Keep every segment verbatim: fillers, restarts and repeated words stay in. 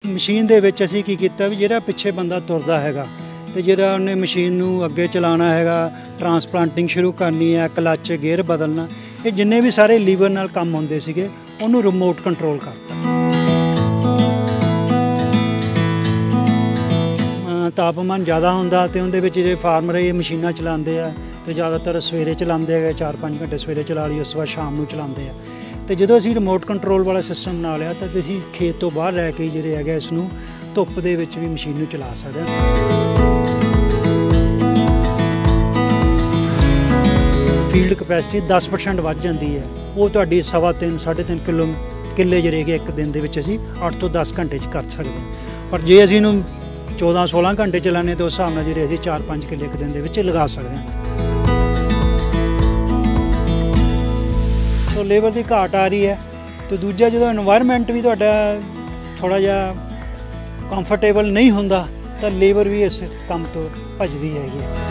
Machine ਦੇ ਵਿੱਚ ਅਸੀਂ ਕੀ ਕੀਤਾ ਵੀ ਜਿਹੜਾ ਪਿੱਛੇ ਬੰਦਾ ਤੁਰਦਾ ਹੈਗਾ ਤੇ ਜਿਹੜਾ ਉਹਨੇ ਮਸ਼ੀਨ ਨੂੰ ਅੱਗੇ ਚਲਾਉਣਾ ਹੈਗਾ, ਟਰਾਂਸਪਲਾਂਟਿੰਗ ਸ਼ੁਰੂ ਕਰਨੀ ਹੈ, ਕਲੱਚ ਗੇਅਰ ਬਦਲਣਾ, ਇਹ ਜਿੰਨੇ ਵੀ ਸਾਰੇ ਲੀਵਰ ਨਾਲ ਕੰਮ ਹੁੰਦੇ ਸੀਗੇ ਉਹਨੂੰ ਰਿਮੋਟ ਕੰਟਰੋਲ ਕਰਤਾ। ਤਾਪਮਾਨ ज़्यादा ਹੁੰਦਾ ਤੇ ਉਹਦੇ ਵਿੱਚ ਜਿਹੜੇ ਫਾਰਮਰ ਇਹ ਮਸ਼ੀਨਾਂ ਚਲਾਉਂਦੇ ਆ ਤੇ ਜ਼ਿਆਦਾਤਰ ਸਵੇਰੇ ਚਲਾਉਂਦੇ ਹੈਗੇ, ਚਾਰ ਪੰਜ ਘੰਟੇ ਸਵੇਰੇ ਚਲਾ ਲਈ, ਉਸ ਤੋਂ ਬਾਅਦ ਸ਼ਾਮ ਨੂੰ ਚਲਾਉਂਦੇ ਆ। ਤੇ ਜਦੋਂ ਅਸੀਂ ਰਿਮੋਟ ਕੰਟਰੋਲ ਵਾਲਾ ਸਿਸਟਮ ਬਣਾ ਲਿਆ ਤਾਂ ਅਸੀਂ ਖੇਤ ਤੋਂ ਬਾਹਰ ਰਹਿ ਕੇ ਜਿਹੜੇ ਹੈਗੇ ਇਸ ਨੂੰ ਧੁੱਪ ਦੇ ਵਿੱਚ ਵੀ ਮਸ਼ੀਨ ਨੂੰ ਚਲਾ ਸਕਦੇ ਹਾਂ। ਫੀਲਡ ਕਪੈਸਿਟੀ ਦਸ ਪਰਸੈਂਟ ਵੱਧ ਜਾਂਦੀ ਹੈ, ਉਹ ਤੁਹਾਡੀ ਸਵਾ ਤਿੰਨ ਸਾਢੇ ਤਿੰਨ ਕਿਲੋ ਕਿੱਲੇ ਜਿਹੜੇ ਹੈਗੇ ਇੱਕ ਦਿਨ ਦੇ ਵਿੱਚ ਅਸੀਂ ਅੱਠ ਤੋਂ ਦਸ ਘੰਟੇ 'ਚ ਕਰ ਸਕਦੇ ਹਾਂ। ਪਰ ਜੇ ਅਸੀਂ ਇਹਨੂੰ ਚੌਦਾਂ ਸੋਲਾਂ ਘੰਟੇ ਚਲਾਉਂਦੇ ਤਾਂ ਉਸ ਹਿਸਾਬ ਨਾਲ ਜਿਹੜੇ ਅਸੀਂ ਚਾਰ ਪੰਜ ਕਿੱਲੇ ਇੱਕ ਦਿਨ ਦੇ ਵਿੱਚ ਲਗਾ ਸਕਦੇ ਹਾਂ। ਸੋ ਲੇਬਰ ਦੀ ਘਾਟ ਆ ਰਹੀ ਹੈ ਤੇ ਦੂਜਾ ਜਦੋਂ এনवायरमेंट ਵੀ ਤੁਹਾਡਾ ਥੋੜ੍ਹਾ ਜਿਹਾ ਕੰਫਰਟੇਬਲ ਨਹੀਂ ਹੁੰਦਾ ਤਾਂ ਲੇਬਰ ਵੀ ਇਸ ਕੰਮ ਤੋਂ ਭੱਜਦੀ ਹੈਗੀ ਹੈ।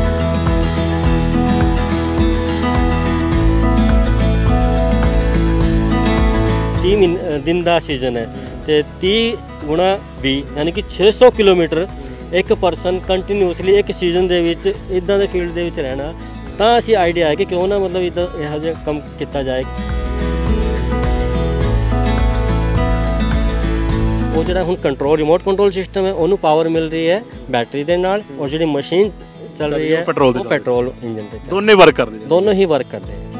तीह दिन का सीजन है तो तीह गुणा भी यानी कि छे सौ किलोमीटर एक परसन कंटिन्यूसली एक सीजन के इदा के फील्ड के रहना, तो असी आइडिया है कि क्यों ना मतलब इदा यह जो काम किया जाए। वो जो हुण कंट्रोल रिमोट कंट्रोल सिस्टम है उन्होंने पावर मिल रही है बैटरी के नाल, और जी मशीन चल रही है पेट्रोल पेट्रोल इंजन से दोनों वर्क कर रहे दोनों ही वर्क करते हैं।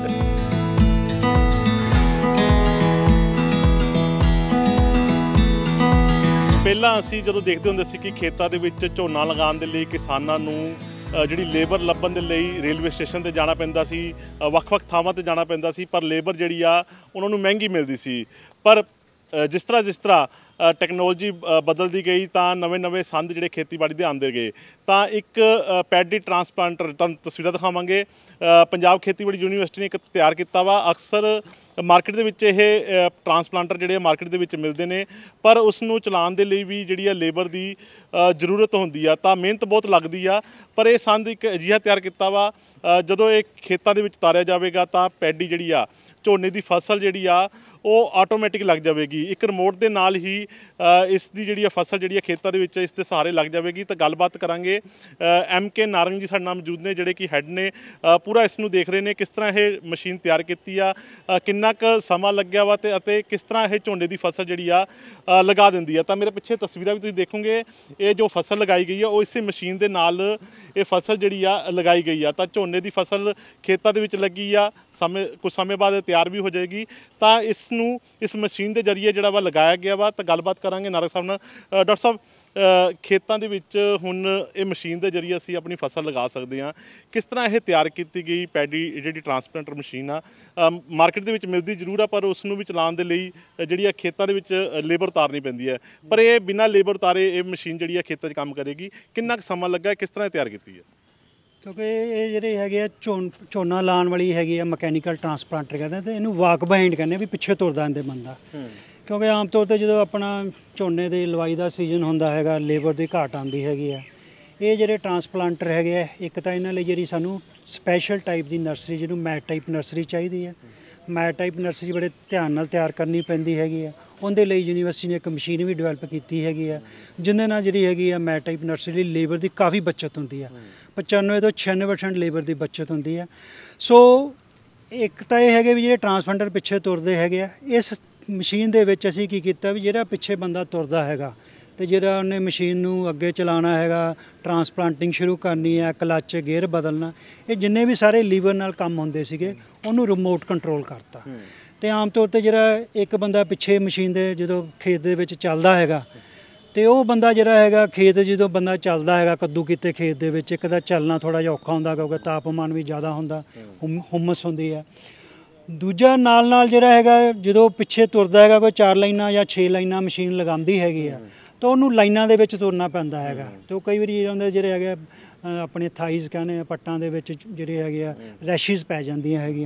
ਪਹਿਲਾਂ ਅਸੀਂ ਜਦੋਂ ਦੇਖਦੇ ਹੁੰਦੇ ਸੀ ਕਿ ਖੇਤਾਂ ਦੇ ਵਿੱਚ ਝੋਨਾ ਲਗਾਉਣ ਦੇ ਲਈ ਕਿਸਾਨਾਂ ਨੂੰ ਜਿਹੜੀ ਲੇਬਰ ਲੱਭਣ ਦੇ ਲਈ ਰੇਲਵੇ ਸਟੇਸ਼ਨ ਤੇ ਜਾਣਾ ਪੈਂਦਾ ਸੀ, ਵੱਖ-ਵੱਖ ਥਾਵਾਂ ਤੇ ਜਾਣਾ ਪੈਂਦਾ ਸੀ, ਪਰ ਲੇਬਰ ਜਿਹੜੀ ਆ ਉਹਨਾਂ ਨੂੰ ਮਹਿੰਗੀ ਮਿਲਦੀ ਸੀ। ਪਰ ਜਿਸ ਤਰ੍ਹਾਂ ਜਿਸ ਤਰ੍ਹਾਂ ਟੈਕਨੋਲੋਜੀ ਬਦਲਦੀ ਗਈ ਤਾਂ ਨਵੇਂ ਨਵੇਂ ਸੰਦ ਜਿਹੜੇ ਖੇਤੀਬਾੜੀ ਦੇ ਆਉਂਦੇ ਗਏ, ਤਾਂ ਇੱਕ ਪੈਡੀ ਟਰਾਂਸਪਲਾਂਟਰ ਤੁਹਾਨੂੰ ਤਸਵੀਰਾਂ ਦਿਖਾਵਾਂਗੇ ਪੰਜਾਬ ਖੇਤੀਬਾੜੀ ਯੂਨੀਵਰਸਿਟੀ ਨੇ ਇੱਕ ਤਿਆਰ ਕੀਤਾ ਵਾ। ਅਕਸਰ ਮਾਰਕੀਟ ਦੇ ਵਿੱਚ ਇਹ ਟਰਾਂਸਪਲਾਂਟਰ ਜਿਹੜੇ ਮਾਰਕੀਟ ਦੇ ਵਿੱਚ ਮਿਲਦੇ ਨੇ, ਪਰ ਉਸ ਨੂੰ ਚਲਾਉਣ ਦੇ ਲਈ ਵੀ ਜਿਹੜੀ ਆ ਲੇਬਰ ਦੀ ਜ਼ਰੂਰਤ ਹੁੰਦੀ ਆ, ਤਾਂ ਮਿਹਨਤ ਬਹੁਤ ਲੱਗਦੀ ਆ। ਪਰ ਇਹ ਸੰਦ ਇੱਕ ਅਜਿਹਾ ਤਿਆਰ ਕੀਤਾ ਵਾ, ਜਦੋਂ ਇਹ ਖੇਤਾਂ ਦੇ ਵਿੱਚ ਉਤਾਰਿਆ ਜਾਵੇਗਾ ਤਾਂ ਪੈਡੀ ਜਿਹੜੀ ਆ ਝੋਨੇ ਦੀ ਫਸਲ ਜਿਹੜੀ ਆ ਉਹ ਆਟੋਮੈਟਿਕ ਲੱਗ ਜਾਵੇਗੀ। ਇੱਕ ਰਿਮੋਟ ਦੇ ਨਾਲ ਹੀ ਇਸ ਦੀ ਜਿਹੜੀ ਆ ਫਸਲ ਜਿਹੜੀ ਆ ਖੇਤਾਂ ਦੇ ਵਿੱਚ ਇਸ ਦੇ ਸਹਾਰੇ ਲੱਗ ਜਾਵੇਗੀ। ਤਾਂ ਗੱਲਬਾਤ ਕਰਾਂਗੇ, ਐਮ ਕੇ ਨਾਰੰਗ ਜੀ ਸਾਡੇ ਨਾਲ ਮੌਜੂਦ ਨੇ ਜਿਹੜੇ ਕਿ ਹੈੱਡ ਨੇ, ਪੂਰਾ ਇਸ ਨੂੰ ਦੇਖ ਰਹੇ ਨੇ, ਕਿਸ ਤਰ੍ਹਾਂ ਇਹ ਮਸ਼ੀਨ ਤਿਆਰ ਕੀਤੀ ਆ, ਕਿੰਨਾ ਕੁ ਸਮਾਂ ਲੱਗਿਆ ਵਾ ਤੇ ਅਤੇ ਕਿਸ ਤਰ੍ਹਾਂ ਇਹ ਝੋਨੇ ਦੀ ਫਸਲ ਜਿਹੜੀ ਆ ਲਗਾ ਦਿੰਦੀ ਆ। ਤਾਂ ਮੇਰੇ ਪਿੱਛੇ ਤਸਵੀਰਾਂ ਵੀ ਤੁਸੀਂ ਦੇਖੋਗੇ, ਇਹ ਜੋ ਫਸਲ ਲਗਾਈ ਗਈ ਆ ਉਹ ਇਸੇ ਮਸ਼ੀਨ ਦੇ ਨਾਲ ਇਹ ਫਸਲ ਜਿਹੜੀ ਆ ਲਗਾਈ ਗਈ ਆ। ਤਾਂ ਝੋਨੇ ਦੀ ਫਸਲ ਖੇਤਾਂ ਦੇ ਵਿੱਚ ਲੱਗੀ ਆ, ਸਮੇਂ ਕੁਝ ਸਮੇਂ ਬਾਅਦ ਤਿਆਰ ਵੀ ਹੋ ਜਾਏਗੀ। ਤਾਂ ਇਸ ਨੂੰ ਇਸ ਮਸ਼ੀਨ ਦੇ ਜ਼ਰੀਏ ਜਿਹੜਾ ਵਾ ਲਗਾਇਆ ਗਿਆ ਵਾ। ਤਾਂ ਗੱਲਬਾਤ ਕਰਾਂਗੇ ਨਾਰੰਗ ਸਾਹਿਬ ਨਾਲ। ਡਾਕਟਰ ਸਾਹਿਬ, ਖੇਤਾਂ ਦੇ ਵਿੱਚ ਹੁਣ ਇਹ ਮਸ਼ੀਨ ਦੇ ਜ਼ਰੀਏ ਅਸੀਂ ਆਪਣੀ ਫਸਲ ਲਗਾ ਸਕਦੇ ਹਾਂ, ਕਿਸ ਤਰ੍ਹਾਂ ਇਹ ਤਿਆਰ ਕੀਤੀ ਗਈ ਪੈਡੀ ਜਿਹੜੀ ਟਰਾਂਸਪਲਾਂਟਰ ਮਸ਼ੀਨ ਆ ਮਾਰਕੀਟ ਦੇ ਵਿੱਚ ਮਿਲਦੀ ਜ਼ਰੂਰ ਆ, ਪਰ ਉਸ ਨੂੰ ਵੀ ਚਲਾਉਣ ਦੇ ਲਈ ਜਿਹੜੀ ਆ ਖੇਤਾਂ ਦੇ ਵਿੱਚ ਲੇਬਰ ਉਤਾਰਨੀ ਪੈਂਦੀ ਹੈ, ਪਰ ਇਹ ਬਿਨਾਂ ਲੇਬਰ ਉਤਾਰੇ ਇਹ ਮਸ਼ੀਨ ਜਿਹੜੀ ਆ ਖੇਤਾਂ 'ਚ ਕੰਮ ਕਰੇਗੀ। ਕਿੰਨਾ ਕੁ ਸਮਾਂ ਲੱਗਾ, ਕਿਸ ਤਰ੍ਹਾਂ ਤਿਆਰ ਕੀਤੀ ਹੈ? ਕਿਉਂਕਿ ਇਹ ਜਿਹੜੇ ਹੈਗੇ ਆ ਝੋਨ ਝੋਨਾ ਲਾਉਣ ਵਾਲੀ ਹੈਗੀ ਆ ਮਕੈਨੀਕਲ ਟਰਾਂਸਪਲਾਂਟਰ ਕਹਿੰਦੇ, ਅਤੇ ਇਹਨੂੰ ਵਾਕ ਬਾਈਂਡ ਕਹਿੰਦੇ ਵੀ ਪਿੱਛੇ ਤੁਰਦਾ ਇਹਦੇ ਬੰਦਾ। ਕਿਉਂਕਿ ਆਮ ਤੌਰ 'ਤੇ ਜਦੋਂ ਆਪਣਾ ਝੋਨੇ ਦੇ ਲਵਾਈ ਦਾ ਸੀਜ਼ਨ ਹੁੰਦਾ ਹੈਗਾ, ਲੇਬਰ ਦੀ ਘਾਟ ਆਉਂਦੀ ਹੈਗੀ ਆ, ਇਹ ਜਿਹੜੇ ਟਰਾਂਸਪਲਾਂਟਰ ਹੈਗੇ ਆ, ਇੱਕ ਤਾਂ ਇਹਨਾਂ ਲਈ ਜਿਹੜੀ ਸਾਨੂੰ ਸਪੈਸ਼ਲ ਟਾਈਪ ਦੀ ਨਰਸਰੀ, ਜਿਹਨੂੰ ਮੈਟ ਟਾਈਪ ਨਰਸਰੀ ਚਾਹੀਦੀ ਹੈ। ਮੈਟ ਟਾਈਪ ਨਰਸਰੀ ਬੜੇ ਧਿਆਨ ਨਾਲ ਤਿਆਰ ਕਰਨੀ ਪੈਂਦੀ ਹੈਗੀ ਆ। ਉਹਦੇ ਲਈ ਯੂਨੀਵਰਸਿਟੀ ਨੇ ਇੱਕ ਮਸ਼ੀਨ ਵੀ ਡਿਵੈਲਪ ਕੀਤੀ ਹੈਗੀ ਆ, ਜਿਹਦੇ ਨਾਲ ਜਿਹੜੀ ਹੈਗੀ ਆ ਮੈਟ ਟਾਈਪ ਨਰਸਰੀ ਲਈ ਲੇਬਰ ਦੀ ਕਾਫੀ ਬੱਚਤ ਹੁੰਦੀ ਆ, ਪਚਾਨਵੇਂ ਤੋਂ ਛਿਆਨਵੇਂ ਪਰਸੈਂਟ ਲੇਬਰ ਦੀ ਬੱਚਤ ਹੁੰਦੀ ਆ। ਸੋ ਇੱਕ ਤਾਂ ਇਹ ਹੈਗੇ ਵੀ ਜਿਹੜੇ ਟਰਾਂਸਪਲਾਂਟਰ ਪਿੱਛੇ ਤੁਰਦੇ ਹੈਗੇ ਆ, ਇਸ ਮਸ਼ੀਨ ਦੇ ਵਿੱਚ ਅਸੀਂ ਕੀ ਕੀਤਾ ਵੀ ਜਿਹੜਾ ਪਿੱਛੇ ਬੰਦਾ ਤੁਰਦਾ ਹੈਗਾ ਤੇ ਜਿਹੜਾ ਉਹਨੇ ਮਸ਼ੀਨ ਨੂੰ ਅੱਗੇ ਚਲਾਉਣਾ ਹੈਗਾ, ਟਰਾਂਸਪਲਾਂਟਿੰਗ ਸ਼ੁਰੂ ਕਰਨੀ ਹੈ, ਕਲੱਚ ਗੇਅਰ ਬਦਲਣਾ, ਇਹ ਜਿੰਨੇ ਵੀ ਸਾਰੇ ਲੀਵਰ ਨਾਲ ਕੰਮ ਹੁੰਦੇ ਸੀਗੇ ਉਹਨੂੰ ਰਿਮੋਟ ਕੰਟਰੋਲ ਕਰਤਾ। ਤੇ ਆਮ ਤੌਰ 'ਤੇ ਜਿਹੜਾ ਇੱਕ ਬੰਦਾ ਪਿੱਛੇ ਮਸ਼ੀਨ ਦੇ ਜਦੋਂ ਖੇਤ ਦੇ ਵਿੱਚ ਚੱਲਦਾ ਹੈਗਾ ਤੇ ਉਹ ਬੰਦਾ ਜਿਹੜਾ ਹੈਗਾ ਖੇਤ ਜਦੋਂ ਬੰਦਾ ਚੱਲਦਾ ਹੈਗਾ ਕੱਦੂ ਕੀਤੇ ਖੇਤ ਦੇ ਵਿੱਚ, ਇੱਕ ਤਾਂ ਚੱਲਣਾ ਥੋੜ੍ਹਾ ਜਿਹਾ ਔਖਾ ਹੁੰਦਾ ਕਿਉਂਕਿ ਤਾਪਮਾਨ ਵੀ ਜ਼ਿਆਦਾ ਹੁੰਦਾ, ਹੁਮ ਹੁਮਸ ਹੁੰਦੀ ਹੈ। ਦੂਜਾ ਨਾਲ ਨਾਲ ਜਿਹੜਾ ਹੈਗਾ ਜਦੋਂ ਪਿੱਛੇ ਤੁਰਦਾ ਹੈਗਾ ਕੋਈ ਚਾਰ ਲਾਈਨਾਂ ਜਾਂ ਛੇ ਲਾਈਨਾਂ ਮਸ਼ੀਨ ਲਗਾਉਂਦੀ ਹੈਗੀ ਆ, ਤਾਂ ਉਹਨੂੰ ਲਾਈਨਾਂ ਦੇ ਵਿੱਚ ਤੁਰਨਾ ਪੈਂਦਾ ਹੈਗਾ। ਅਤੇ ਉਹ ਕਈ ਵਾਰੀ ਉਹਦੇ ਜਿਹੜੇ ਹੈਗੇ ਆਪਣੇ ਥਾਈਜ਼ ਕਹਿੰਦੇ ਆ, ਪੱਟਾਂ ਦੇ ਵਿੱਚ ਜਿਹੜੇ ਹੈਗੇ ਆ ਰੈਸ਼ਿਜ਼ ਪੈ ਜਾਂਦੀਆਂ ਹੈਗੀਆਂ।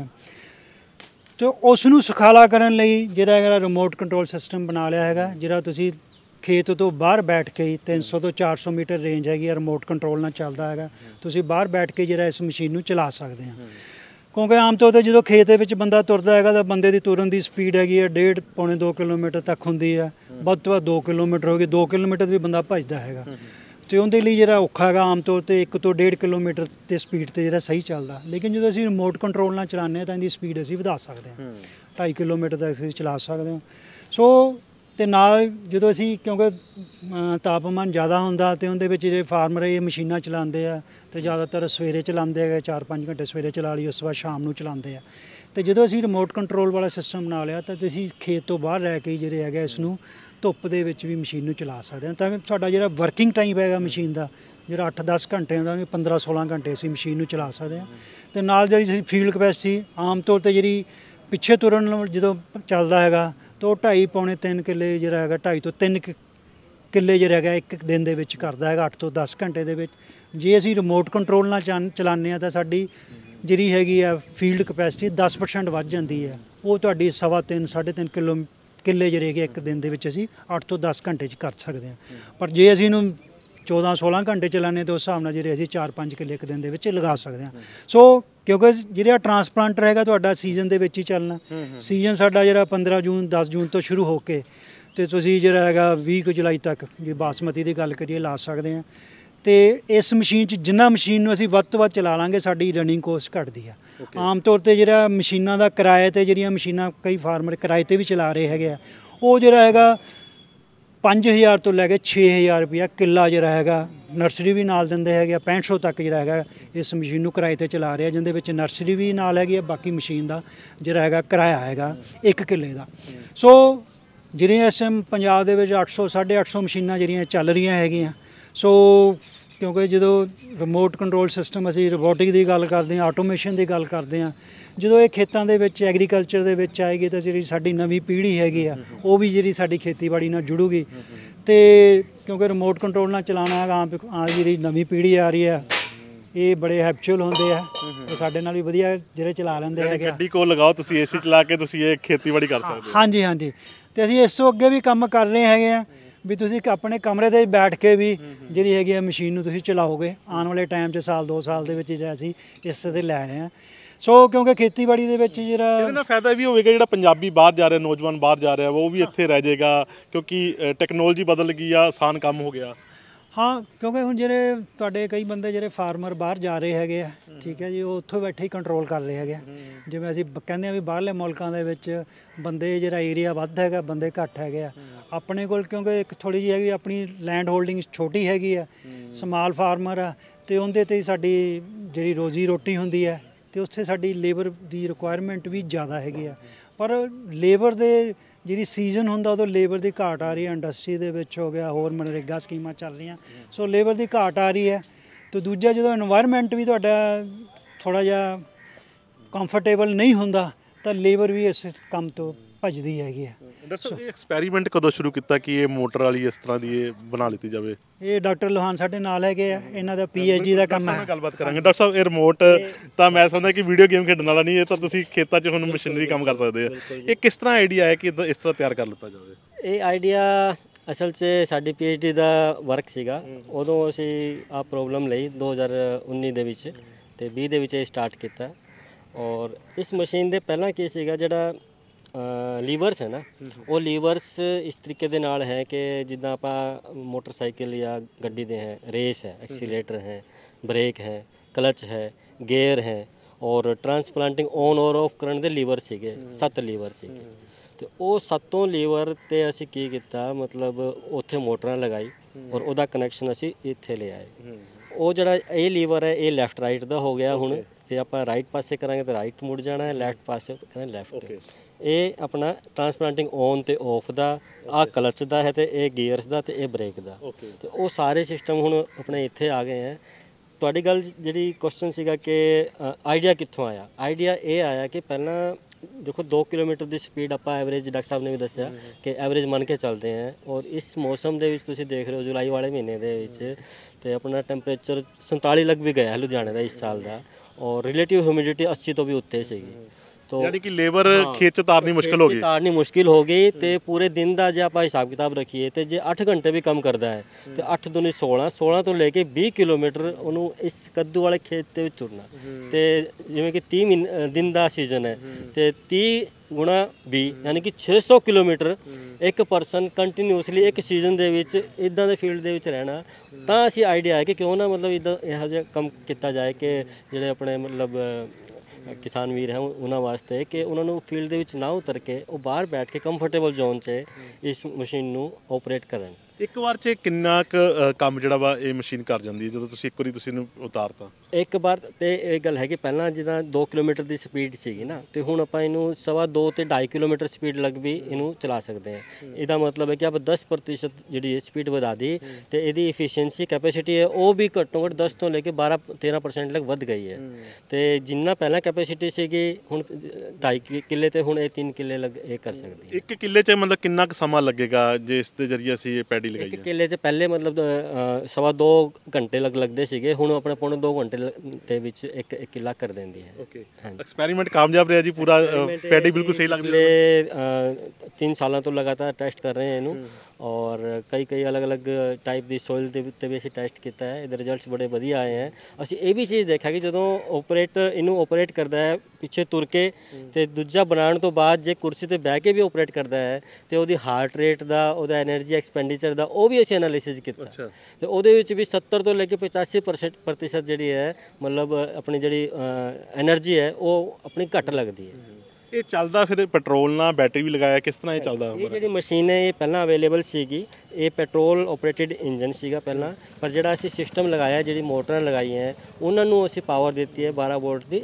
ਅਤੇ ਉਸ ਨੂੰ ਸੁਖਾਲਾ ਕਰਨ ਲਈ ਜਿਹੜਾ ਹੈਗਾ ਰਿਮੋਟ ਕੰਟਰੋਲ ਸਿਸਟਮ ਬਣਾ ਲਿਆ ਹੈਗਾ, ਜਿਹੜਾ ਤੁਸੀਂ ਖੇਤ ਤੋਂ ਬਾਹਰ ਬੈਠ ਕੇ ਹੀ ਤਿੰਨ ਸੌ ਤੋਂ ਚਾਰ ਸੌ ਮੀਟਰ ਰੇਂਜ ਹੈਗੀ ਆ, ਰਿਮੋਟ ਕੰਟਰੋਲ ਨਾਲ ਚੱਲਦਾ ਹੈਗਾ। ਤੁਸੀਂ ਬਾਹਰ ਬੈਠ ਕੇ ਜਿਹੜਾ ਇਸ ਮਸ਼ੀਨ ਨੂੰ ਚਲਾ ਸਕਦੇ ਹਾਂ। ਕਿਉਂਕਿ ਆਮ ਤੌਰ 'ਤੇ ਜਦੋਂ ਖੇਤ ਦੇ ਵਿੱਚ ਬੰਦਾ ਤੁਰਦਾ ਹੈਗਾ ਤਾਂ ਬੰਦੇ ਦੀ ਤੁਰਨ ਦੀ ਸਪੀਡ ਹੈਗੀ ਹੈ ਡੇਢ ਪੌਣੇ ਦੋ ਕਿਲੋਮੀਟਰ ਤੱਕ ਹੁੰਦੀ ਹੈ, ਵੱਧ ਤੋਂ ਵੱਧ ਦੋ ਕਿਲੋਮੀਟਰ ਹੋ ਗਈ, ਦੋ ਕਿਲੋਮੀਟਰ ਵੀ ਬੰਦਾ ਭੱਜਦਾ ਹੈਗਾ ਅਤੇ ਉਹਦੇ ਲਈ ਜਿਹੜਾ ਔਖਾ ਹੈਗਾ ਆਮ ਤੌਰ 'ਤੇ ਇੱਕ ਤੋਂ ਡੇਢ ਕਿਲੋਮੀਟਰ ਤੇ ਸਪੀਡ 'ਤੇ ਜਿਹੜਾ ਸਹੀ ਚੱਲਦਾ। ਲੇਕਿਨ ਜਦੋਂ ਅਸੀਂ ਰਿਮੋਟ ਕੰਟਰੋਲ ਨਾਲ ਚਲਾਉਂਦੇ ਹਾਂ ਤਾਂ ਇਹਦੀ ਸਪੀਡ ਅਸੀਂ ਵਧਾ ਸਕਦੇ ਹਾਂ, ਢਾਈ ਕਿਲੋਮੀਟਰ ਤੱਕ ਅਸੀਂ ਚਲਾ ਸਕਦੇ ਹਾਂ। ਸੋ ਅਤੇ ਨਾਲ ਜਦੋਂ ਅਸੀਂ ਕਿਉਂਕਿ ਤਾਪਮਾਨ ਜ਼ਿਆਦਾ ਹੁੰਦਾ ਅਤੇ ਉਹਦੇ ਵਿੱਚ ਜਿਹੜੇ ਫਾਰਮਰ ਇਹ ਮਸ਼ੀਨਾਂ ਚਲਾਉਂਦੇ ਆ ਅਤੇ ਜ਼ਿਆਦਾਤਰ ਸਵੇਰੇ ਚਲਾਉਂਦੇ ਹੈਗੇ, ਚਾਰ ਪੰਜ ਘੰਟੇ ਸਵੇਰੇ ਚਲਾ ਲਈ, ਉਸ ਤੋਂ ਬਾਅਦ ਸ਼ਾਮ ਨੂੰ ਚਲਾਉਂਦੇ ਆ। ਅਤੇ ਜਦੋਂ ਅਸੀਂ ਰਿਮੋਟ ਕੰਟਰੋਲ ਵਾਲਾ ਸਿਸਟਮ ਬਣਾ ਲਿਆ ਤਾਂ ਅਸੀਂ ਖੇਤ ਤੋਂ ਬਾਹਰ ਰਹਿ ਕੇ ਜਿਹੜੇ ਹੈਗੇ ਇਸ ਨੂੰ ਧੁੱਪ ਦੇ ਵਿੱਚ ਵੀ ਮਸ਼ੀਨ ਨੂੰ ਚਲਾ ਸਕਦੇ ਹਾਂ, ਤਾਂ ਕਿ ਸਾਡਾ ਜਿਹੜਾ ਵਰਕਿੰਗ ਟਾਈਮ ਹੈਗਾ ਮਸ਼ੀਨ ਦਾ ਜਿਹੜਾ ਅੱਠ ਦਸ ਘੰਟੇ ਹੁੰਦਾ ਪੰਦਰਾਂ ਸੋਲਾਂ ਘੰਟੇ ਅਸੀਂ ਮਸ਼ੀਨ ਨੂੰ ਚਲਾ ਸਕਦੇ ਹਾਂ। ਅਤੇ ਨਾਲ ਜਿਹੜੀ ਅਸੀਂ ਫੀਲਡ ਕਪੈਸਿਟੀ ਆਮ ਤੌਰ 'ਤੇ ਜਿਹੜੀ ਪਿੱਛੇ ਤੁਰਨ ਜਦੋਂ ਚੱਲਦਾ ਹੈਗਾ ਤਾਂ ਉਹ ਢਾਈ ਪੌਣੇ ਤਿੰਨ ਕਿੱਲੇ ਜਿਹੜਾ ਹੈਗਾ ਢਾਈ ਤੋਂ ਤਿੰਨ ਕਿੱਲੇ ਜਿਹੜਾ ਹੈਗਾ ਇੱਕ ਦਿਨ ਦੇ ਵਿੱਚ ਕਰਦਾ ਹੈਗਾ, ਅੱਠ ਤੋਂ ਦਸ ਘੰਟੇ ਦੇ ਵਿੱਚ। ਜੇ ਅਸੀਂ ਰਿਮੋਟ ਕੰਟਰੋਲ ਨਾਲ ਚਾ ਚਲਾਉਂਦੇ ਹਾਂ ਤਾਂ ਸਾਡੀ ਜਿਹੜੀ ਹੈਗੀ ਆ ਫੀਲਡ ਕਪੈਸਿਟੀ ਦਸ ਪਰਸੈਂਟ ਵੱਧ ਜਾਂਦੀ ਹੈ, ਉਹ ਤੁਹਾਡੀ ਸਵਾ ਤਿੰਨ ਸਾਢੇ ਤਿੰਨ ਕਿਲੋ ਕਿੱਲੇ ਜਿਹੜੇ ਹੈਗੇ ਇੱਕ ਦਿਨ ਦੇ ਵਿੱਚ ਅਸੀਂ ਅੱਠ ਤੋਂ ਦਸ ਘੰਟੇ 'ਚ ਕਰ ਸਕਦੇ ਹਾਂ। ਪਰ ਜੇ ਅਸੀਂ ਇਹਨੂੰ ਚੌਦਾਂ ਸੋਲਾਂ ਘੰਟੇ ਚਲਾਉਂਦੇ ਤਾਂ ਉਸ ਹਿਸਾਬ ਨਾਲ ਜਿਹੜੇ ਅਸੀਂ ਚਾਰ ਪੰਜ ਕਿੱਲੇ ਇੱਕ ਦਿਨ ਦੇ ਵਿੱਚ ਲਗਾ ਸਕਦੇ ਹਾਂ। ਸੋ ਕਿਉਂਕਿ ਜਿਹੜਾ ਟਰਾਂਸਪਲਾਂਟਰ ਹੈਗਾ ਤੁਹਾਡਾ ਸੀਜ਼ਨ ਦੇ ਵਿੱਚ ਹੀ ਚੱਲਣਾ, ਸੀਜ਼ਨ ਸਾਡਾ ਜਿਹੜਾ ਪੰਦਰਾਂ ਜੂਨ ਦਸ ਜੂਨ ਤੋਂ ਸ਼ੁਰੂ ਹੋ ਕੇ ਅਤੇ ਤੁਸੀਂ ਜਿਹੜਾ ਹੈਗਾ ਵੀਹ ਕੁ ਜੁਲਾਈ ਤੱਕ ਜੇ ਬਾਸਮਤੀ ਦੀ ਗੱਲ ਕਰੀਏ ਲਾ ਸਕਦੇ ਹਾਂ। ਅਤੇ ਇਸ ਮਸ਼ੀਨ 'ਚ ਜਿੰਨਾ ਮਸ਼ੀਨ ਨੂੰ ਅਸੀਂ ਵੱਧ ਤੋਂ ਵੱਧ ਚਲਾ ਲਾਂਗੇ ਸਾਡੀ ਰਨਿੰਗ ਕੋਸਟ ਘਟਦੀ ਆ। ਆਮ ਤੌਰ 'ਤੇ ਜਿਹੜਾ ਮਸ਼ੀਨਾਂ ਦਾ ਕਿਰਾਏ 'ਤੇ ਜਿਹੜੀਆਂ ਮਸ਼ੀਨਾਂ ਕਈ ਫਾਰਮਰ ਕਿਰਾਏ 'ਤੇ ਵੀ ਚਲਾ ਰਹੇ ਹੈਗੇ ਆ, ਉਹ ਜਿਹੜਾ ਹੈਗਾ ਪੰਜ ਹਜ਼ਾਰ ਤੋਂ ਲੈ ਕੇ ਛੇ ਹਜ਼ਾਰ ਰੁਪਈਆ ਕਿੱਲਾ ਜਿਹੜਾ ਹੈਗਾ, ਨਰਸਰੀ ਵੀ ਨਾਲ ਦਿੰਦੇ ਹੈਗੇ ਆ, ਪੈਂਹਠ ਸੌ ਤੱਕ ਜਿਹੜਾ ਹੈਗਾ ਇਸ ਮਸ਼ੀਨ ਨੂੰ ਕਿਰਾਏ 'ਤੇ ਚਲਾ ਰਿਹਾ, ਜਿਹਦੇ ਵਿੱਚ ਨਰਸਰੀ ਵੀ ਨਾਲ ਹੈਗੀ ਆ, ਬਾਕੀ ਮਸ਼ੀਨ ਦਾ ਜਿਹੜਾ ਹੈਗਾ ਕਿਰਾਇਆ ਹੈਗਾ ਇੱਕ ਕਿੱਲੇ ਦਾ। ਸੋ ਜਿਹੜੀਆਂ ਇਸ ਟਾਈਮ ਪੰਜਾਬ ਦੇ ਵਿੱਚ ਅੱਠ ਸੌ ਸਾਢੇ ਅੱਠ ਸੌ ਮਸ਼ੀਨਾਂ ਜਿਹੜੀਆਂ ਚੱਲ ਰਹੀਆਂ ਹੈਗੀਆਂ। ਸੋ ਕਿਉਂਕਿ ਜਦੋਂ ਰਿਮੋਟ ਕੰਟਰੋਲ ਸਿਸਟਮ ਅਸੀਂ ਰੋਬੋਟਿਕ ਦੀ ਗੱਲ ਕਰਦੇ ਹਾਂ, ਆਟੋਮੇਸ਼ਨ ਦੀ ਗੱਲ ਕਰਦੇ ਹਾਂ, ਜਦੋਂ ਇਹ ਖੇਤਾਂ ਦੇ ਵਿੱਚ ਐਗਰੀਕਲਚਰ ਦੇ ਵਿੱਚ ਆਏਗੀ ਤਾਂ ਜਿਹੜੀ ਸਾਡੀ ਨਵੀਂ ਪੀੜ੍ਹੀ ਹੈਗੀ ਆ ਉਹ ਵੀ ਜਿਹੜੀ ਸਾਡੀ ਖੇਤੀਬਾੜੀ ਨਾਲ ਜੁੜੂਗੀ। ਅਤੇ ਕਿਉਂਕਿ ਰਿਮੋਟ ਕੰਟਰੋਲ ਨਾਲ ਚਲਾਉਣਾ ਹੈਗਾ ਆਮ ਆ ਜਿਹੜੀ ਨਵੀਂ ਪੀੜ੍ਹੀ ਆ ਰਹੀ ਆ ਇਹ ਬੜੇ ਹੈਬਚੁਅਲ ਹੁੰਦੇ ਆ, ਉਹ ਸਾਡੇ ਨਾਲ ਵੀ ਵਧੀਆ ਜਿਹੜੇ ਚਲਾ ਲੈਂਦੇ ਹੈਗੇ। ਗੱਡੀ ਕੋਲ ਲਗਾਓ ਤੁਸੀਂ ਏਸੀ ਚਲਾ ਕੇ ਤੁਸੀਂ ਇਹ ਖੇਤੀਬਾੜੀ ਕਰ ਸਕਦੇ ਹੋ। ਹਾਂਜੀ ਹਾਂਜੀ, ਅਤੇ ਅਸੀਂ ਇਸ ਤੋਂ ਅੱਗੇ ਵੀ ਕੰਮ ਕਰ ਰਹੇ ਹੈਗੇ ਆ ਵੀ ਤੁਸੀਂ ਆਪਣੇ ਕਮਰੇ 'ਤੇ ਬੈਠ ਕੇ ਵੀ ਜਿਹੜੀ ਹੈਗੀ ਆ ਮਸ਼ੀਨ ਨੂੰ ਤੁਸੀਂ ਚਲਾਓਗੇ ਆਉਣ ਵਾਲੇ ਟਾਈਮ 'ਚ ਸਾਲ ਦੋ ਸਾਲ ਦੇ ਵਿੱਚ ਜਿਹੜਾ ਅਸੀਂ ਇਸ 'ਤੇ ਲੈ ਰਹੇ ਹਾਂ। ਸੋ ਕਿਉਂਕਿ ਖੇਤੀਬਾੜੀ ਦੇ ਵਿੱਚ ਜਿਹੜਾ ਇਹਦੇ ਨਾਲ ਫਾਇਦਾ ਵੀ ਹੋਵੇਗਾ, ਜਿਹੜਾ ਪੰਜਾਬੀ ਬਾਹਰ ਜਾ ਰਿਹਾ ਨੌਜਵਾਨ ਬਾਹਰ ਜਾ ਰਿਹਾ ਉਹ ਵੀ ਇੱਥੇ ਰਹਿ ਜਾਏਗਾ ਕਿਉਂਕਿ ਟੈਕਨੋਲੋਜੀ ਬਦਲ ਗਈ ਆ, ਆਸਾਨ ਕੰਮ ਹੋ ਗਿਆ। ਹਾਂ ਕਿਉਂਕਿ ਹੁਣ ਜਿਹੜੇ ਤੁਹਾਡੇ ਕਈ ਬੰਦੇ ਜਿਹੜੇ ਫਾਰਮਰ ਬਾਹਰ ਜਾ ਰਹੇ ਹੈਗੇ ਆ, ਠੀਕ ਹੈ ਜੀ, ਉਹ ਉੱਥੋਂ ਬੈਠੇ ਹੀ ਕੰਟਰੋਲ ਕਰ ਰਹੇ ਹੈਗੇ ਆ। ਜਿਵੇਂ ਅਸੀਂ ਕਹਿੰਦੇ ਹਾਂ ਵੀ ਬਾਹਰਲੇ ਮੁਲਕਾਂ ਦੇ ਵਿੱਚ ਬੰਦੇ ਜਿਹੜਾ ਏਰੀਆ ਵੱਧ ਹੈਗਾ ਬੰਦੇ ਘੱਟ ਹੈਗੇ ਆ, ਆਪਣੇ ਕੋਲ ਕਿਉਂਕਿ ਇੱਕ ਥੋੜ੍ਹੀ ਜਿਹੀ ਹੈਗੀ ਆਪਣੀ ਲੈਂਡ ਹੋਲਡਿੰਗ ਛੋਟੀ ਹੈਗੀ ਆ, ਸਮਾਲ ਫਾਰਮਰ ਆ, ਅਤੇ ਉਹਦੇ 'ਤੇ ਹੀ ਸਾਡੀ ਜਿਹੜੀ ਰੋਜ਼ੀ ਰੋਟੀ ਹੁੰਦੀ ਹੈ ਅਤੇ ਉੱਥੇ ਸਾਡੀ ਲੇਬਰ ਦੀ ਰਿਕੁਆਇਰਮੈਂਟ ਵੀ ਜ਼ਿਆਦਾ ਹੈਗੀ ਆ। ਪਰ ਲੇਬਰ ਦੇ ਜਿਹੜੀ ਸੀਜ਼ਨ ਹੁੰਦਾ ਉਦੋਂ ਲੇਬਰ ਦੀ ਘਾਟ ਆ ਰਹੀ ਹੈ, ਇੰਡਸਟਰੀ ਦੇ ਵਿੱਚ ਹੋ ਗਿਆ, ਹੋਰ ਮਨਰੇਗਾ ਸਕੀਮਾਂ ਚੱਲ ਰਹੀਆਂ, ਸੋ ਲੇਬਰ ਦੀ ਘਾਟ ਆ ਰਹੀ ਹੈ। ਅਤੇ ਦੂਜਾ ਜਦੋਂ ਇਨਵਾਇਰਮੈਂਟ ਵੀ ਤੁਹਾਡਾ ਥੋੜ੍ਹਾ ਜਿਹਾ ਕੰਫਰਟੇਬਲ ਨਹੀਂ ਹੁੰਦਾ ਤਾਂ ਲੇਬਰ ਵੀ ਇਸ ਕੰਮ ਤੋਂ ਭੱਜਦੀ ਹੈਗੀ ਆ। ਡਾਕਟਰ ਸਾਹਿਬ ਇਹ ਐਕਸਪੈਰੀਮੈਂਟ ਕਦੋਂ ਸ਼ੁਰੂ ਕੀਤਾ ਕਿ ਇਹ ਮੋਟਰ ਵਾਲੀ ਇਸ ਤਰ੍ਹਾਂ ਦੀ ਇਹ ਬਣਾ ਲਿੱਤੀ ਜਾਵੇ? ਇਹ ਡਾਕਟਰ ਲੋਹਾਨ ਸਾਡੇ ਨਾਲ ਹੈਗੇ ਆ, ਇਹਨਾਂ ਦਾ ਪੀ ਐਚ ਡੀ ਦਾ ਕੰਮ ਹੈ। ਗੱਲਬਾਤ ਕਰਾਂਗੇ ਡਾਕਟਰ ਸਾਹਿਬ। ਇਹ ਰਿਮੋਟ ਤਾਂ ਮੈਂ ਸਮਝਦਾ ਕਿ ਵੀਡੀਓ ਗੇਮ ਖੇਡਣ ਵਾਲਾ ਨਹੀਂ, ਇਹ ਤਾਂ ਤੁਸੀਂ ਖੇਤਾਂ 'ਚ ਹੁਣ ਮਸ਼ੀਨਰੀ ਕੰਮ ਕਰ ਸਕਦੇ ਹੋ। ਇਹ ਕਿਸ ਤਰ੍ਹਾਂ ਆਈਡੀਆ ਹੈ ਕਿ ਇਸ ਤਰ੍ਹਾਂ ਤਿਆਰ ਕਰ ਲਿੱਤਾ ਜਾਵੇ? ਇਹ ਆਈਡੀਆ ਅਸਲ 'ਚ ਸਾਡੀ ਪੀ ਐਚ ਡੀ ਦਾ ਵਰਕ ਸੀਗਾ, ਉਦੋਂ ਅਸੀਂ ਆਹ ਪ੍ਰੋਬਲਮ ਲਈ ਦੋ ਹਜ਼ਾਰ ਉੱਨੀ ਦੇ ਵਿੱਚ ਅਤੇ ਵੀਹ ਦੇ ਵਿੱਚ ਇਹ ਸਟਾਰਟ ਕੀਤਾ। ਔਰ ਇਸ ਮਸ਼ੀਨ ਦੇ ਪਹਿਲਾਂ ਕੀ ਸੀਗਾ, ਜਿਹੜਾ ਲੀਵਰਸ ਹੈ ਨਾ, ਉਹ ਲੀਵਰਸ ਇਸ ਤਰੀਕੇ ਦੇ ਨਾਲ ਹੈ ਕਿ ਜਿੱਦਾਂ ਆਪਾਂ ਮੋਟਰਸਾਈਕਲ ਜਾਂ ਗੱਡੀ ਦੇ ਹੈ, ਰੇਸ ਹੈ, ਐਕਸੀਲੇਟਰ ਹੈ, ਬ੍ਰੇਕ ਹੈ, ਕਲਚ ਹੈ, ਗੇਅਰ ਹੈ ਔਰ ਟਰਾਂਸਪਲਾਂਟਿੰਗ ਔਨ ਔਰ ਆਫ ਕਰਨ ਦੇ ਲੀਵਰ ਸੀਗੇ, ਸੱਤ ਲੀਵਰ ਸੀਗੇ। ਅਤੇ ਉਹ ਸੱਤੋਂ ਲੀਵਰ 'ਤੇ ਅਸੀਂ ਕੀ ਕੀਤਾ, ਮਤਲਬ ਉੱਥੇ ਮੋਟਰਾਂ ਲਗਾਈ ਔਰ ਉਹਦਾ ਕਨੈਕਸ਼ਨ ਅਸੀਂ ਇੱਥੇ ਲੈ ਆਏ। ਉਹ ਜਿਹੜਾ ਇਹ ਲੀਵਰ ਹੈ ਇਹ ਲੈਫਟ ਰਾਈਟ ਦਾ ਹੋ ਗਿਆ ਹੁਣ, ਅਤੇ ਆਪਾਂ ਰਾਈਟ ਪਾਸੇ ਕਰਾਂਗੇ ਤਾਂ ਰਾਈਟ ਮੁੜ ਜਾਣਾ ਹੈ, ਲੈਫਟ ਪਾਸੇ ਕਰਾਂਗੇ ਲੈਫਟ। ਇਹ ਆਪਣਾ ਟਰਾਂਸਪਲਾਂਟਿੰਗ ਔਨ ਅਤੇ ਆਫ ਦਾ, ਆਹ ਕਲਚ ਦਾ ਹੈ ਅਤੇ ਇਹ ਗੀਅਰਸ ਦਾ ਅਤੇ ਇਹ ਬ੍ਰੇਕ ਦਾ, ਅਤੇ ਉਹ ਸਾਰੇ ਸਿਸਟਮ ਹੁਣ ਆਪਣੇ ਇੱਥੇ ਆ ਗਏ ਹੈ। ਤੁਹਾਡੀ ਗੱਲ ਜਿਹੜੀ ਕੁਐਸਚਨ ਸੀਗਾ ਕਿ ਆਈਡੀਆ ਕਿੱਥੋਂ ਆਇਆ, ਆਈਡੀਆ ਇਹ ਆਇਆ ਕਿ ਪਹਿਲਾਂ ਦੇਖੋ ਦੋ ਕਿਲੋਮੀਟਰ ਦੀ ਸਪੀਡ ਆਪਾਂ ਐਵਰੇਜ ਡਾਕਟਰ ਸਾਹਿਬ ਨੇ ਵੀ ਦੱਸਿਆ ਕਿ ਐਵਰੇਜ ਮੰਨ ਕੇ ਚੱਲਦੇ ਹਾਂ, ਔਰ ਇਸ ਮੌਸਮ ਦੇ ਵਿੱਚ ਤੁਸੀਂ ਦੇਖ ਰਹੇ ਹੋ ਜੁਲਾਈ ਵਾਲੇ ਮਹੀਨੇ ਦੇ ਵਿੱਚ ਅਤੇ ਆਪਣਾ ਟੈਂਪਰੇਚਰ ਸੰਤਾਲੀ ਲੱਗ ਵੀ ਗਿਆ ਲੁਧਿਆਣੇ ਦਾ ਇਸ ਸਾਲ ਦਾ, ਔਰ ਰਿਲੇਟਿਵ ਹਿਊਮਿਡਿਟੀ ਅੱਸੀ ਤੋਂ ਵੀ ਉੱਤੇ ਸੀਗੀ। तो ਯਾਨੀ ਕਿ ਲੇਬਰ ਖੇਤ ਚ ਤਾਰਨੀ ਮੁਸ਼ਕਿਲ ਹੋ ਗਈ ਤਾਰਨੀ ਮੁਸ਼ਕਿਲ ਹੋ ਗਈ ਤੇ ਪੂਰੇ ਦਿਨ ਦਾ ਜੇ ਆਪਾਂ ਹਿਸਾਬ ਕਿਤਾਬ ਰੱਖੀਏ ਤੇ ਜੇ ਅੱਠ ਘੰਟੇ ਵੀ ਕੰਮ ਕਰਦਾ ਹੈ ਤੇ ਅੱਠ ਦੂਣੀ ਸੋਲਾਂ ਸੋਲਾਂ ਤੋਂ ਲੈ ਕੇ ਵੀਹ ਕਿਲੋਮੀਟਰ ਉਹਨੂੰ ਇਸ ਕੱਦੂ ਵਾਲੇ ਖੇਤ ਦੇ ਵਿੱਚ ਤੁਰਨਾ ਤੇ ਜਿਵੇਂ ਕਿ ਤੀਹ ਮਹੀਨੇ ਦਿਨ ਦਾ ਸੀਜ਼ਨ ਹੈ ਤੇ ਤੀਹ ਗੁਣਾ ਵੀਹ ਯਾਨੀ ਕਿ ਛੇ ਸੌ ਕਿਲੋਮੀਟਰ ਇੱਕ ਪਰਸਨ ਕੰਟੀਨਿਊਸਲੀ ਇੱਕ ਸੀਜ਼ਨ ਦੇ ਵਿੱਚ ਇਦਾਂ ਦੇ ਫੀਲਡ ਦੇ ਵਿੱਚ ਰਹਿਣਾ ਤਾਂ ਅਸੀਂ ਆਈਡੀਆ ਹੈ ਕਿ ਕਿਉਂ ਨਾ ਮਤਲਬ ਇਦਾਂ ਇਹੋ ਜਿਹਾ ਕੰਮ ਕੀਤਾ ਜਾਏ ਕਿ ਜਿਹੜੇ ਆਪਣੇ ਮਤਲਬ ਕਿਸਾਨ ਵੀਰ ਹੈ ਉਹਨਾਂ ਵਾਸਤੇ ਕਿ ਉਹਨਾਂ ਨੂੰ ਫੀਲਡ ਦੇ ਵਿੱਚ ਨਾ ਉਤਰ ਕੇ ਉਹ ਬਾਹਰ ਬੈਠ ਕੇ ਕੰਫਰਟੇਬਲ ਜ਼ੋਨ 'ਚ ਇਸ ਮਸ਼ੀਨ ਨੂੰ ਆਪਰੇਟ ਕਰਨ। ਇੱਕ ਵਾਰ 'ਚ ਕਿੰਨਾ ਕੁ ਕੰਮ ਜਿਹੜਾ ਵਾ ਇਹ ਮਸ਼ੀਨ ਕਰ ਜਾਂਦੀ ਹੈ ਜਦੋਂ ਤੁਸੀਂ ਇੱਕ ਵਾਰੀ ਤੁਸੀਂ ਇਹਨੂੰ ਉਤਾਰਤਾ? ਇੱਕ ਵਾਰ ਤੇ ਇਹ ਗੱਲ ਹੈ ਕਿ ਪਹਿਲਾਂ ਜਿੱਦਾਂ ਦੋ ਕਿਲੋਮੀਟਰ ਦੀ ਸਪੀਡ ਸੀਗੀ ਨਾ ਤੇ ਹੁਣ ਆਪਾਂ ਇਹਨੂੰ ਸਵਾ ਦੋ ਤੇ ਢਾਈ ਕਿਲੋਮੀਟਰ ਸਪੀਡ ਲੱਗ ਵੀ ਇਹਨੂੰ ਚਲਾ ਸਕਦੇ ਹਾਂ। ਇਹਦਾ ਮਤਲਬ ਹੈ ਕਿ ਆਪਾਂ ਦਸ ਪ੍ਰਤੀਸ਼ਤ ਜਿਹੜੀ ਸਪੀਡ ਵਧਾ ਦੀ ਤੇ ਇਹਦੀ ਇਫੀਸ਼ੀਐਂਸੀ ਕੈਪੈਸਿਟੀ ਹੈ ਉਹ ਵੀ ਘੱਟੋ ਘੱਟ ਦਸ ਤੋਂ ਲੈ ਕੇ ਬਾਰਾਂ ਤੇਰਾਂ ਪਰਸੈਂਟ ਤੱਕ ਵੱਧ ਗਈ ਹੈ ਤੇ ਜਿੰਨਾ ਪਹਿਲਾਂ ਕੈਪੈਸਿਟੀ ਸੀਗੀ ਹੁਣ ਢਾਈ ਕਿੱਲੇ ਤੇ ਹੁਣ ਇਹ ਤਿੰਨ ਕਿੱਲੇ ਲੱਗ ਇਹ ਕਰ ਸਕਦੀ ਹੈ। ਇੱਕ ਕਿੱਲੇ 'ਚ ਮਤਲਬ ਕਿੰਨਾ ਕੁ ਸਮਾਂ ਲੱਗੇਗਾ ਜੇ ਇਸ ਦੇ ਜ਼ਰੀਏ ਅਸੀਂ ਇਹ ਪੈਡੀ ਲਗਾਈਏ? ਇੱਕ ਕਿੱਲੇ 'ਚ ਪਹਿਲੇ ਮਤਲਬ ਸਵਾ ਦੋ ਘੰਟੇ ਲੱਗ ਲੱਗਦੇ ਸੀਗੇ ਹੁਣ ਆਪਣੇ ਪੌਣੇ ਦੋ ਘੰਟੇ ਦੇ ਵਿੱਚ ਇੱਕ ਇੱਕ ਕਿੱਲਾ ਕਰ ਦਿੰਦੀ ਹੈ। ਓਕੇ, ਐਕਸਪੈਰੀਮੈਂਟ ਕਾਮਯਾਬ ਰਿਹਾ ਜੀ ਪੂਰਾ? ਪੈਡੀ ਬਿਲਕੁਲ ਸਹੀ ਲੱਗਦੀ ਹੈ। ਤਿੰਨ ਸਾਲਾਂ ਤੋਂ ਲਗਾਤਾਰ ਟੈਸਟ ਕਰ ਰਹੇ ਹਾਂ ਇਹਨੂੰ ਔਰ ਕਈ ਕਈ ਅਲੱਗ-ਅਲੱਗ ਟਾਈਪ ਦੀ ਸੋਇਲ ਦੇ ਉੱਤੇ ਵੀ ਅਸੀਂ ਟੈਸਟ ਕੀਤਾ ਹੈ। ਇਹਦੇ ਰਿਜ਼ਲਟਸ ਬੜੇ ਵਧੀਆ ਆਏ ਹੈ। ਅਸੀਂ ਇਹ ਵੀ ਚੀਜ਼ ਦੇਖਿਆ ਕਿ ਜਦੋਂ ਆਪਰੇਟਰ ਇਹਨੂੰ ਆਪਰੇਟ ਕਰਦਾ ਹੈ ਪਿੱਛੇ ਤੁਰ ਕੇ ਤੇ ਦੂਜਾ ਬਣਾਉਣ ਤੋਂ ਬਾਅਦ ਜੇ ਕੁਰਸੀ ਤੇ ਬਹਿ ਕੇ ਵੀ ਆਪਰੇਟ ਕਰਦਾ ਹੈ ਤੇ ਉਹਦੀ ਹਾਰਟ ਰੇਟ ਦਾ ਉਹਦਾ ਐਨਰਜੀ ਐਕਸਪੈਂਡੀਚਰ ਦਾ ਉਹ ਵੀ ਅਸੀਂ ਐਨਾਲਿਸਿਸ ਕੀਤਾ ਤੇ ਉਹਦੇ ਵਿੱਚ ਵੀ ਸੱਤਰ ਤੋਂ ਲੈ ਕੇ ਪਚਾਸੀ ਪਰਸੈਂਟ ਪ੍ਰਤੀਸ਼ਤ ਜਿਹੜੀ ਹੈ ਮਤਲਬ ਆਪਣੀ ਜਿਹੜੀ ਐਨਰਜੀ ਹੈ ਉਹ ਆਪਣੀ ਘੱਟ ਲੱਗਦੀ ਹੈ। ਇਹ ਚੱਲਦਾ ਫਿਰ ਪੈਟਰੋਲ ਨਾਲ ਬੈਟਰੀ ਵੀ ਲਗਾਇਆ ਕਿਸ ਤਰ੍ਹਾਂ ਇਹ ਚੱਲਦਾ? ਇਹ ਜਿਹੜੀ ਮਸ਼ੀਨ ਹੈ ਇਹ ਪਹਿਲਾਂ ਅਵੇਲੇਬਲ ਸੀਗੀ ਇਹ ਪੈਟਰੋਲ ਆਪਰੇਟਿਡ ਇੰਜਨ ਸੀਗਾ ਪਹਿਲਾਂ ਪਰ ਜਿਹੜਾ ਅਸੀਂ ਸਿਸਟਮ ਲਗਾਇਆ ਜਿਹੜੀ ਮੋਟਰਾਂ ਲਗਾਈਆਂ ਹੈ ਉਹਨਾਂ ਨੂੰ ਅਸੀਂ ਪਾਵਰ ਦਿੱਤੀ ਹੈ ਬਾਰਾਂ ਵੋਲਟ ਦੀ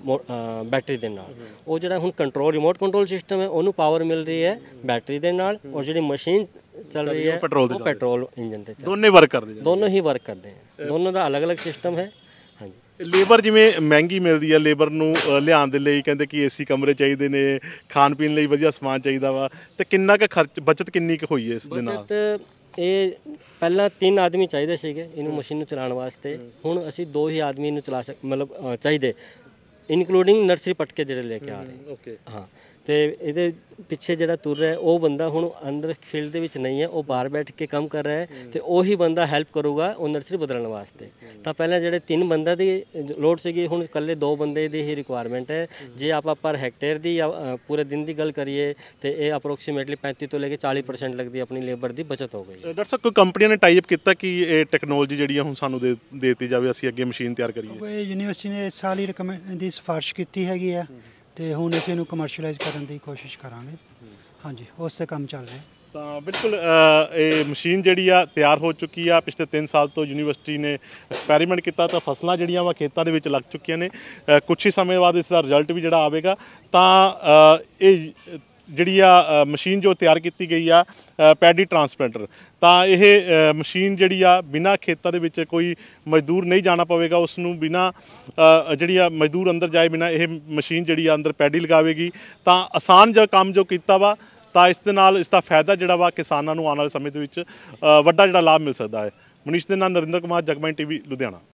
ਬੈਟਰੀ ਦੇ ਨਾਲ। ਉਹ ਜਿਹੜਾ ਹੁਣ ਕੰਟਰੋਲ ਰਿਮੋਟ ਕੰਟਰੋਲ ਸਿਸਟਮ ਹੈ ਉਹਨੂੰ ਪਾਵਰ ਮਿਲ ਰਹੀ ਹੈ ਬੈਟਰੀ ਦੇ ਨਾਲ ਔਰ ਜਿਹੜੀ ਮਸ਼ੀਨ ਚੱਲ ਰਹੀ ਹੈ ਉਹ ਪੈਟਰੋਲ ਇੰਜਨ ਤੇ ਦੋਨੇ ਵਰਕ ਕਰਦੇ ਦੋਨੋਂ ਹੀ ਵਰਕ ਕਰਦੇ ਹੈ ਦੋਨੋਂ ਦਾ ਅਲੱਗ-ਅਲੱਗ ਸਿਸਟਮ ਹੈ। ਹਾਂਜੀ, ਲੇਬਰ ਜਿਵੇਂ ਮਹਿੰਗੀ ਮਿਲਦੀ ਹੈ ਲੇਬਰ ਨੂੰ ਲਿਆਉਣ ਦੇ ਲਈ ਕਹਿੰਦੇ ਕਿ ਏਸੀ ਕਮਰੇ ਚਾਹੀਦੇ ਨੇ ਖਾਣ ਪੀਣ ਲਈ ਵਧੀਆ ਸਮਾਨ ਚਾਹੀਦਾ ਵਾ ਤੇ ਕਿੰਨਾ ਕੁ ਖਰਚ ਬਚਤ ਕਿੰਨੀ ਕੁ ਹੋਈ ਹੈ ਇਸ ਦੇ ਨਾਲ? ਬਚਤ ਇਹ ਪਹਿਲਾਂ ਤਿੰਨ ਆਦਮੀ ਚਾਹੀਦੇ ਸੀਗੇ ਇਹਨੂੰ ਮਸ਼ੀਨ ਨੂੰ ਚਲਾਉਣ ਵਾਸਤੇ ਹੁਣ ਅਸੀਂ ਦੋ ਹੀ ਆਦਮੀ ਇਹਨੂੰ ਚਲਾ ਸਕ ਮਤਲਬ ਚਾਹੀਦੇ ਇਨਕਲੂਡਿੰਗ ਨਰਸਰੀ ਪਟਕੇ ਜਿਹੜੇ ਲੈ ਕੇ ਆ ਰਹੇ। ਓਕੇ, ਹਾਂ ਤੇ ਇਹਦੇ ਪਿੱਛੇ ਜਿਹੜਾ ਤੁਰ ਰਿਹਾ ਉਹ ਬੰਦਾ ਹੁਣ ਅੰਦਰ ਫੀਲਡ ਦੇ ਵਿੱਚ ਨਹੀਂ ਹੈ ਉਹ ਬਾਹਰ ਬੈਠ ਕੇ ਕੰਮ ਕਰ ਰਿਹਾ ਹੈ ਤੇ ਉਹੀ ਬੰਦਾ ਹੈਲਪ ਕਰੂਗਾ ਉਹ ਨਰਸਰੀ ਬਦਲਣ ਵਾਸਤੇ। ਤਾਂ ਪਹਿਲਾਂ ਜਿਹੜੇ ਤਿੰਨ ਬੰਦਾ ਦੀ ਲੋਡ ਸੀਗੀ ਹੁਣ ਇਕੱਲੇ ਦੋ ਬੰਦੇ ਦੀ ਹੀ ਰਿਕੁਆਇਰਮੈਂਟ ਹੈ। ਜੇ ਆਪਾਂ ਪਰ ਹੈਕਟੇਅਰ ਦੀ ਜਾਂ ਪੂਰੇ ਦਿਨ ਦੀ ਗੱਲ ਕਰੀਏ ਤੇ ਇਹ ਅਪਰੋਕਸੀਮੇਟਲੀ ਪੈਂਤੀ ਤੋਂ ਲੈ ਕੇ ਚਾਲੀ ਪਰਸੈਂਟ ਲੱਗਦੀ ਆਪਣੀ ਲੇਬਰ ਦੀ ਬਚਤ ਹੋ ਗਈ। ਡਾਕਟਰ ਸਾਹਿਬ ਕੋਈ ਕੰਪਨੀਆਂ ਨੇ ਟਾਈ ਅਪ ਕੀਤਾ ਕਿ ਇਹ ਟੈਕਨੋਲੋਜੀ ਜਿਹੜੀ ਆ ਹੁਣ ਸਾਨੂੰ ਦੇ ਦਿੱਤੀ ਜਾਵੇ ਅਸੀਂ ਅੱਗੇ ਮਸ਼ੀਨ ਤਿਆਰ ਕਰੀਏ? ਯੂਨੀਵਰਸਿਟੀ ਨੇ ਇਸ ਸਾਲ ਹੀ ਰਿਕਮੈਂਡ ਦੀ ਸਿਫਾਰਿਸ਼ ਕੀਤੀ ਹੈਗੀ ਆ ਤੇ ਹੁਣ ਅਸੀਂ ਇਹਨੂੰ ਕਮਰਸ਼ੀਅਲਾਈਜ਼ ਕਰਨ ਦੀ ਕੋਸ਼ਿਸ਼ ਕਰਾਂਗੇ। ਹਾਂਜੀ, ਉਸ ਤੇ ਕੰਮ ਚੱਲ ਰਿਹਾ। ਤਾਂ ਬਿਲਕੁਲ ਇਹ ਮਸ਼ੀਨ ਜਿਹੜੀ ਆ ਤਿਆਰ ਹੋ ਚੁੱਕੀ ਆ। ਪਿਛਲੇ ਤਿੰਨ ਸਾਲ ਤੋਂ ਯੂਨੀਵਰਸਿਟੀ ਨੇ ਐਕਸਪੈਰੀਮੈਂਟ ਕੀਤਾ ਤਾਂ ਫਸਲਾਂ ਜਿਹੜੀਆਂ ਵਾ ਖੇਤਾਂ ਦੇ ਵਿੱਚ ਲੱਗ ਚੁੱਕੀਆਂ ਨੇ। ਕੁਛ ਹੀ ਸਮੇਂ ਬਾਅਦ ਇਸ ਦਾ ਰਿਜ਼ਲਟ ਵੀ ਜਿਹੜਾ ਆਵੇਗਾ। ਤਾਂ ਇਹ ਜਿਹੜੀ ਆ ਮਸ਼ੀਨ ਜੋ ਤਿਆਰ ਕੀਤੀ ਗਈ ਆ ਪੈਡੀ ਟਰਾਂਸਪਲਾਂਟਰ ਤਾਂ ਇਹ ਮਸ਼ੀਨ ਜਿਹੜੀ ਆ ਬਿਨਾਂ ਖੇਤਾਂ ਦੇ ਵਿੱਚ ਕੋਈ ਮਜ਼ਦੂਰ ਨਹੀਂ ਜਾਣਾ ਪਵੇਗਾ ਉਸ ਨੂੰ ਬਿਨਾਂ ਜਿਹੜੀ ਆ ਮਜ਼ਦੂਰ ਅੰਦਰ ਜਾਏ ਬਿਨਾਂ ਇਹ ਮਸ਼ੀਨ ਜਿਹੜੀ ਆ ਅੰਦਰ ਪੈਡੀ ਲਗਾਵੇਗੀ। ਤਾਂ ਆਸਾਨ ਜਿਹਾ ਕੰਮ ਜੋ ਕੀਤਾ ਵਾ ਤਾਂ ਇਸ ਦੇ ਨਾਲ ਇਸ ਦਾ ਫਾਇਦਾ ਜਿਹੜਾ ਵਾ ਕਿਸਾਨਾਂ ਨੂੰ ਆਉਣ ਵਾਲੇ ਸਮੇਂ ਦੇ ਵਿੱਚ ਵੱਡਾ ਜਿਹੜਾ ਲਾਭ ਮਿਲ ਸਕਦਾ ਹੈ। ਮਨੀਸ਼ ਦੇ ਨਾਲ ਨਰਿੰਦਰ ਕੁਮਾਰ, ਜਗਬਾਣੀ ਟੀਵੀ, ਲੁਧਿਆਣਾ।